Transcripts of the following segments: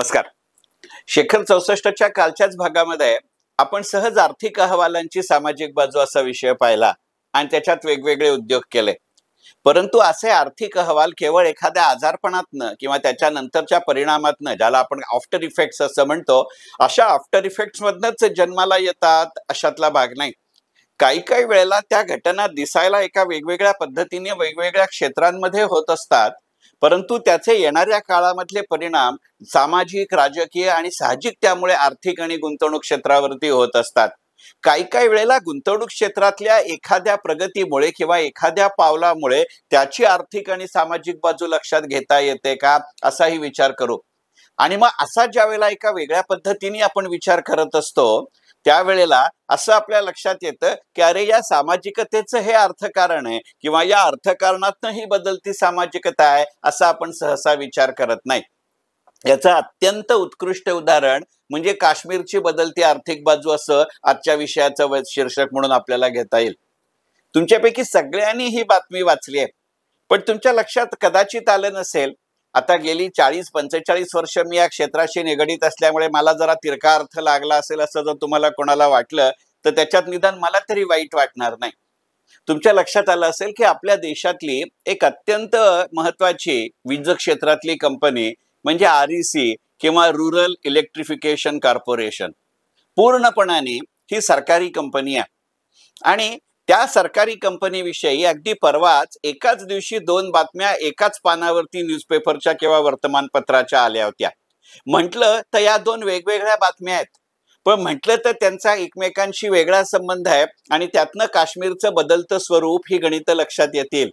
नमस्कार. शेखर 64च्या कालच्याच भागामध्ये आपण सहज आर्थिक अहवालांची सामाजिक बाजू असा विषय पाहिला आणि त्याच्यात वेगवेगळे उद्योग केले. परंतु असे आर्थिक अहवाल केवळ एखाद्या आजारपणातनं किंवा त्याच्यानंतरच्या परिणामातनं, ज्याला आपण आफ्टर इफेक्ट्स असं म्हणतो, अशा आफ्टर इफेक्ट्स मधनच जन्माला येतात अशातला भाग नाही. काही काही वेळेला त्या घटना दिसायला एका वेगवेगळ्या पद्धतीने वेगवेगळ्या क्षेत्रांमध्ये होत असतात, परंतु त्याचे येणाऱ्या काळामधले परिणाम सामाजिक, राजकीय आणि साहजिक त्यामुळे आर्थिक आणि गुंतवणूक क्षेत्रावरती होत असतात. काही काही वेळेला गुंतवणूक क्षेत्रातल्या एखाद्या प्रगतीमुळे किंवा एखाद्या पावलामुळे त्याची आर्थिक आणि सामाजिक बाजू लक्षात घेता येते का, असाही विचार करू. आणि मग असा ज्या वेळेला एका वेगळ्या पद्धतीने आपण विचार करत असतो, त्यावेळेला असं आपल्या लक्षात येतं की अरे, या सामाजिकतेचं हे अर्थकारण आहे किंवा या अर्थकारणातनं ही बदलती सामाजिकता आहे, असा आपण सहसा विचार करत नाही. याचं अत्यंत उत्कृष्ट उदाहरण म्हणजे काश्मीरची बदलती आर्थिक बाजू असं आजच्या विषयाचं शीर्षक म्हणून आपल्याला घेता येईल. तुमच्यापैकी सगळ्यांनी ही बातमी वाचली आहे, पण तुमच्या लक्षात कदाचित आलं नसेल, आता गेली 40-45 वर्ष मी या क्षेत्राशी निगडीत असल्यामुळे मला जरा तिरका अर्थ लागला असेल असं जर तुम्हाला कोणाला वाटलं, तर त्याच्यात निदान मला तरी वाईट वाटणार नाही. तुमच्या लक्षात आलं असेल की आपल्या देशातली एक अत्यंत महत्वाची वीज क्षेत्रातली कंपनी म्हणजे REC किंवा रुरल इलेक्ट्रिफिकेशन कॉर्पोरेशन, पूर्णपणाने ही सरकारी कंपनी आहे. आणि त्या सरकारी कंपनीविषयी अगदी परवाच एकाच दिवशी 2 बातम्या एकाच पानावरती न्यूजपेपरच्या किंवा वर्तमानपत्राच्या आल्या होत्या. म्हटलं तर या 2 वेगवेगळ्या बातम्या आहेत, पण म्हटलं तर त्यांचा एकमेकांशी वेगळा संबंध आहे आणि त्यातनं काश्मीरचं बदलतं स्वरूप ही गणितं लक्षात येतील.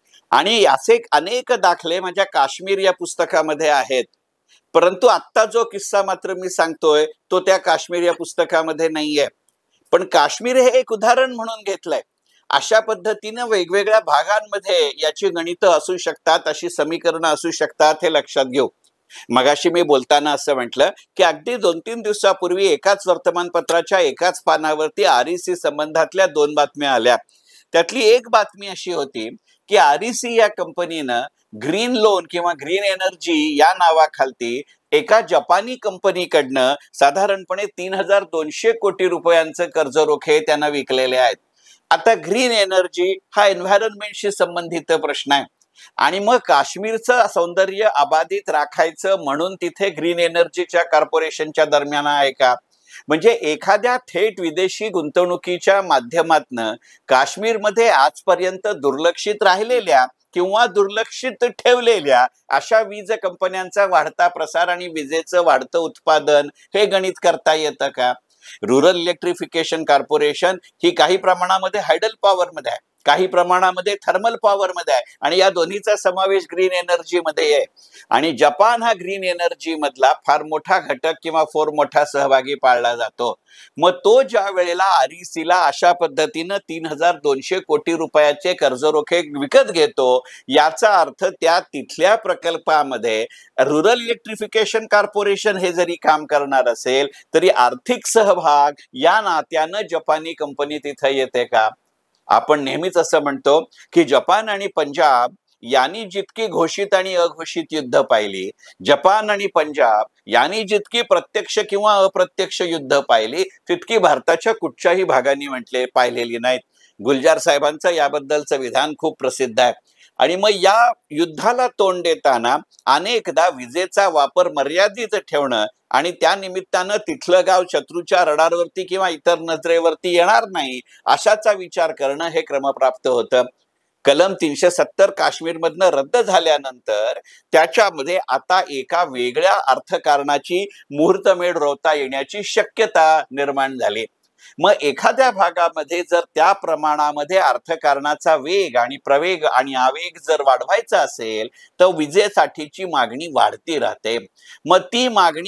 आणि असे अनेक दाखले माझ्या काश्मीर या पुस्तकामध्ये आहेत, परंतु आत्ता जो किस्सा मात्र मी सांगतोय तो त्या काश्मीर या पुस्तकामध्ये नाहीये, पण काश्मीर हे एक उदाहरण म्हणून घेतलंय. अशा पद्धतीनं वेगवेगळ्या भागांमध्ये याची गणितं असू शकतात, अशी समीकरणं असू शकतात, हे लक्षात घेऊ. मगाशी मी बोलताना असं म्हटलं की अगदी 2-3 दिवसापूर्वी एकाच वर्तमानपत्राच्या एकाच पानावरती REC संबंधातल्या 2 बातम्या आल्या. त्यातली एक बातमी अशी होती की REC या कंपनीनं ग्रीन लोन किंवा ग्रीन एनर्जी या नावाखालती एका जपानी कंपनीकडनं साधारणपणे 3200 कोटी रुपयांचं कर्जरोखे त्यांना विकलेले आहेत. आता ग्रीन एनर्जी हा एन्व्हायरमेंटशी संबंधित प्रश्न आहे आणि मग काश्मीरचं सौंदर्य अबाधित राखायचं म्हणून तिथे ग्रीन एनर्जीच्या कॉर्पोरेशनच्या दरम्यान आहे का? म्हणजे एखाद्या थेट विदेशी गुंतवणुकीच्या माध्यमातनं काश्मीरमध्ये आजपर्यंत दुर्लक्षित राहिलेल्या किंवा दुर्लक्षित ठेवलेल्या अशा वीज कंपन्यांचा वाढता प्रसार आणि विजेचं वाढतं उत्पादन हे गणित करता येतं का? रुरल इलेक्ट्रिफिकेशन कॉर्पोरेशन ही काही प्रमाणामध्ये हायडल पॉवरमध्ये आहे, काही प्रमाणामध्ये थर्मल पॉवरमध्ये आहे आणि या दोन्हीचा समावेश ग्रीन एनर्जी मध्ये आहे. आणि जपान हा ग्रीन एनर्जी मधला फार मोठा घटक किंवा फार मोठा सहभागी पाळला जातो. मग तो ज्या वेळेला REC ला अशा पद्धतीनं 3200 कोटी रुपयाचे कर्जरोखे विकत घेतो, याचा अर्थ त्या तिथल्या प्रकल्पामध्ये रुरल इलेक्ट्रिफिकेशन कॉर्पोरेशन हे जरी काम करणार असेल तरी आर्थिक सहभाग या नात्यानं जपानी कंपनी तिथे येते का? आपण नेहमीच असं म्हणतो की जपान आणि पंजाब यांनी जितकी घोषित आणि अघोषित युद्ध पाहिली, जपान आणि पंजाब यांनी जितकी प्रत्यक्ष किंवा अप्रत्यक्ष युद्ध पाहिली, तितकी भारताच्या कुठच्याही भागांनी पाहिलेली नाहीत. गुलजार साहेबांचं याबद्दलचं विधान खूप प्रसिद्ध आहे. आणि मग या युद्धाला तोंड देताना अनेकदा विजेचा वापर मर्यादित ठेवणं आणि त्या निमित्तानं तिथलं गाव शत्रूच्या रडारवरती किंवा इतर नजरेवरती येणार नाही अशाचा विचार करणं हे क्रमप्राप्त होतं. कलम 370 काश्मीरमधनं रद्द झाल्यानंतर त्याच्यामध्ये आता एका वेगळ्या अर्थकारणाची मुहूर्तमेढ रोवता येण्याची शक्यता निर्माण झाली. मग एखाद्या भागामध्ये जर त्या प्रमाणामध्ये अर्थकारणाचा वेग आणि प्रवेग आणि आवेग जर वाढवायचा असेल तर विजेसाठीची मागणी वाढती राहते. मग ती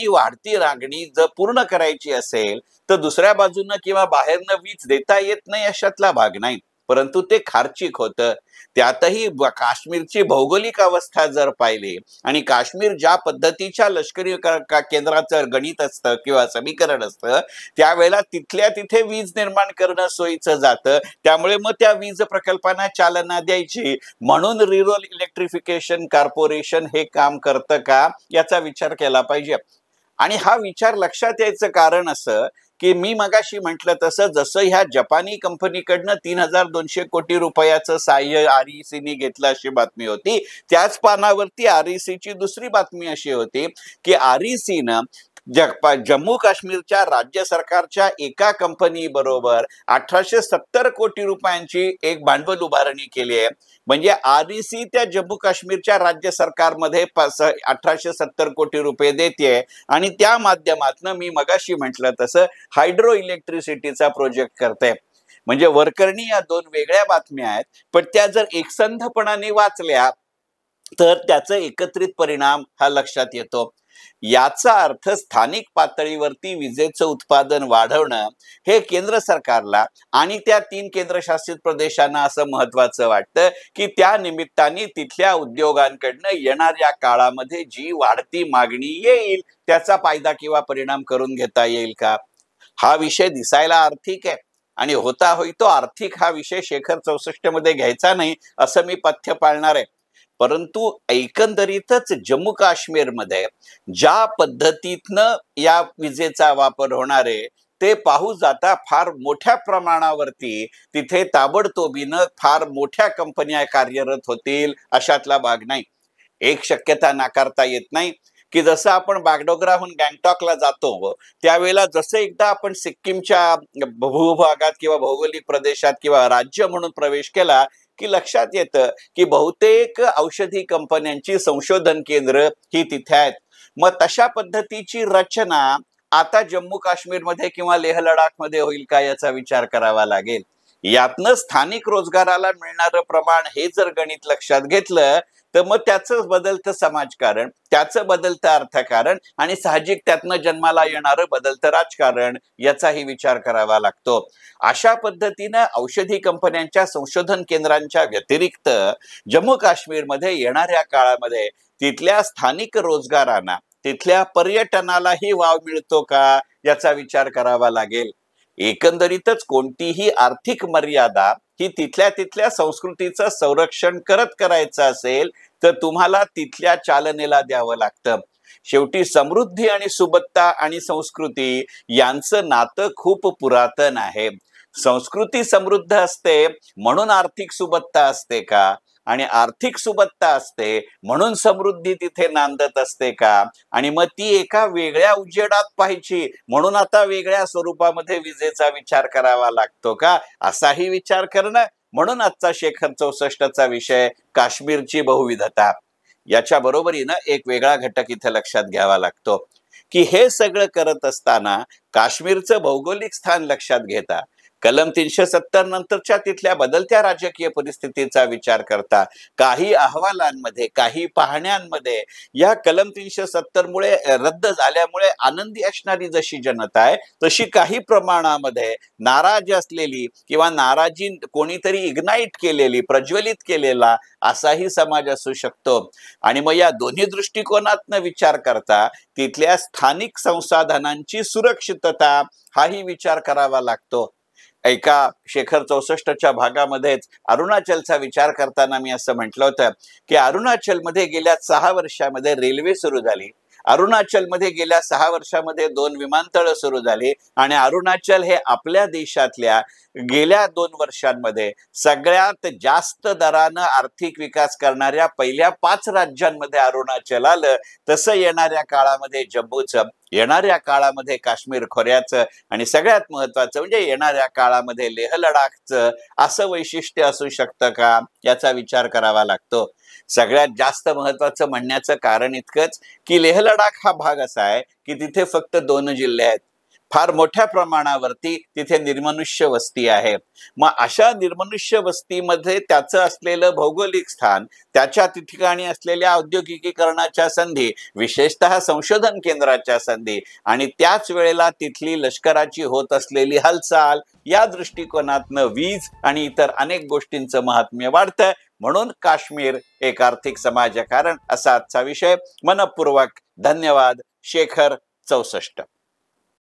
मागणी जर पूर्ण करायची असेल तर दुसऱ्या बाजूनं किंवा बाहेरनं वीज देता येत नाही अशातला भाग नाही, परंतु ते खर्चिक होतं. त्यातही काश्मीरची भौगोलिक अवस्था जर पाहिली आणि काश्मीर ज्या पद्धतीच्या लष्करी केंद्राचं गणित असतं किंवा समीकरण असतं, त्यावेळेला तिथल्या तिथे वीज निर्माण करणं सोयीचं जातं. त्यामुळे मग त्या वीज प्रकल्पांना चालना द्यायची म्हणून रुरल इलेक्ट्रिफिकेशन कॉर्पोरेशन हे काम करतं का, याचा विचार केला पाहिजे. आणि हा विचार लक्षात यायचं कारण असं की मी मगाशी म्हटलं तसं, जसं ह्या जपानी कंपनीकडनं 3,200 कोटी रुपयाचं सहाय्य RECने घेतलं अशी बातमी होती, त्याच पानावरती RECची दुसरी बातमी अशी होती की RECनं जम्मू काश्मीरच्या राज्य सरकारच्या एका कंपनी बरोबर 1870 कोटी रुपयांची एक भांडवल उभारणी केली आहे. म्हणजे REC त्या जम्मू काश्मीरच्या राज्य सरकारमध्ये 1870 कोटी रुपये देते आणि त्या माध्यमातून मी मगाशी म्हटलं तसं हायड्रो इलेक्ट्रिसिटीचा प्रोजेक्ट करते. म्हणजे वरकरणी या दोन वेगळ्या बातम्या आहेत, पण त्या जर एकसंधपणाने वाचल्या तर त्याचा एकत्रित परिणाम हा लक्षात येतो. याचा अर्थ स्थानिक पातळीवरती विजेचं उत्पादन वाढवणं हे केंद्र सरकारला आणि त्या 3 केंद्रशासित प्रदेशांना असं महत्वाचं वाटतं की त्या निमित्ताने तिथल्या उद्योगांकडनं येणाऱ्या काळामध्ये जी वाढती मागणी येईल त्याचा फायदा किंवा परिणाम करून घेता येईल का. हा विषय दिसायला आर्थिक आहे आणि होता होई तो आर्थिक हा विषय शेखर 64 मध्ये घ्यायचा नाही असं मी पथ्य पाळणार आहे. परंतु एकंदरीतच जम्मू काश्मीरमध्ये ज्या पद्धतीतनं या विजेचा वापर होणार आहे ते पाहू जाता फार मोठ्या प्रमाणावरती तिथे ताबडतोबीनं फार मोठ्या कंपन्या कार्यरत होतील अशातला भाग नाही. एक शक्यता नाकारता येत नाही की जसं आपण बागडोगराहून गँगटॉकला जातो त्यावेळेला जसं एकदा आपण सिक्कीमच्या भूभागात किंवा भौगोलिक प्रदेशात किंवा राज्य म्हणून प्रवेश केला की लक्षात येतं की बहुतेक औषधी कंपन्यांची संशोधन केंद्र ही तिथे आहेत. मग तशा पद्धतीची रचना आता जम्मू काश्मीरमध्ये किंवा लेह लडाखमध्ये होईल का याचा विचार करावा लागेल. यातनं स्थानिक रोजगाराला मिळणारं प्रमाण हे जर गणित लक्षात घेतलं तर मग त्याचं बदलतं समाजकारण, त्याचं बदलतं अर्थकारण आणि साहजिक त्यातनं जन्माला येणारं बदलतं राजकारण याचाही विचार करावा लागतो. अशा पद्धतीनं औषधी कंपन्यांच्या संशोधन केंद्रांच्या व्यतिरिक्त जम्मू काश्मीरमध्ये येणाऱ्या काळामध्ये तिथल्या स्थानिक रोजगारांना, तिथल्या पर्यटनालाही वाव मिळतो का याचा विचार करावा लागेल. एकंदरीतच कोणतीही आर्थिक मर्यादा ही तिथल्या संस्कृतीचं संरक्षण करत करायचं असेल तर तुम्हाला तिथल्या चालनेला द्यावं लागतं. शेवटी समृद्धी आणि सुबत्ता आणि संस्कृती यांचं नातं खूप पुरातन आहे. संस्कृती समृद्ध असते म्हणून आर्थिक सुबत्ता असते का आणि आर्थिक सुबत्ता असते म्हणून समृद्धी तिथे नांदत असते का आणि मग ती एका वेगळ्या उजेडात पाहिजे म्हणून आता वेगळ्या स्वरूपामध्ये विजेचा विचार करावा लागतो का असाही विचार करणं. म्हणून आजचा शेखर 64चा विषय काश्मीरची बहुविधता. याच्या बरोबरीनं एक वेगळा घटक इथे लक्षात घ्यावा लागतो की हे सगळं करत असताना काश्मीरचं भौगोलिक स्थान लक्षात घेता कलम 370 नंतरच्या तिथल्या बदलत्या राजकीय परिस्थितीचा विचार करता काही अहवालांमध्ये, काही पाहण्यांमध्ये या कलम 370 मुळे रद्द झाल्यामुळे आनंदी असणारी जशी जनता आहे तशी काही प्रमाणामध्ये नाराज असलेली किंवा नाराजी कोणीतरी इग्नाइट केलेली, प्रज्वलित केलेला असाही समाज असू शकतो. आणि मग या दोन्ही दृष्टिकोनातनं विचार करता तिथल्या स्थानिक संसाधनांची सुरक्षितता हाही विचार करावा लागतो. एका शेखर 64च्या भागामध्येच अरुणाचलचा विचार करताना मी असं म्हटलं होतं की अरुणाचलमध्ये गेल्या 6 वर्षामध्ये रेल्वे सुरू झाली, अरुणाचलमध्ये गेल्या 6 वर्षामध्ये 2 विमानतळ सुरू झाली आणि अरुणाचल हे आपल्या देशातल्या गेल्या 2 वर्षांमध्ये सगळ्यात जास्त दरानं आर्थिक विकास करणाऱ्या पहिल्या 5 राज्यांमध्ये अरुणाचल आलं. तसं येणाऱ्या काळामध्ये जम्मूचं, येणाऱ्या काळामध्ये काश्मीर खोऱ्याचं आणि सगळ्यात महत्वाचं म्हणजे येणाऱ्या काळामध्ये लेह लडाखचं असं वैशिष्ट्य असू शकतं का याचा विचार करावा लागतो. सगळ्यात जास्त महत्वाचं म्हणण्याचं कारण इतकंच की लेह लडाख हा भाग असा आहे की तिथे फक्त 2 जिल्हे आहेत. फार मोठ्या प्रमाणावरती तिथे निर्मनुष्य वस्ती आहे. मग अशा निर्मनुष्य वस्तीमध्ये त्याचं असलेलं भौगोलिक स्थान, त्याच्या ठिकाणी असलेल्या औद्योगिकीकरणाच्या संधी, विशेषतः संशोधन केंद्राच्या संधी आणि त्याच वेळेला तिथली लष्कराची होत असलेली हालचाल या दृष्टिकोनातनं वीज आणि इतर अनेक गोष्टींचं महात्म्य वाढतं. म्हणून काश्मीर एक आर्थिक समाजकारण असा आजचा विषय. मनपूर्वक धन्यवाद. शेखर 64.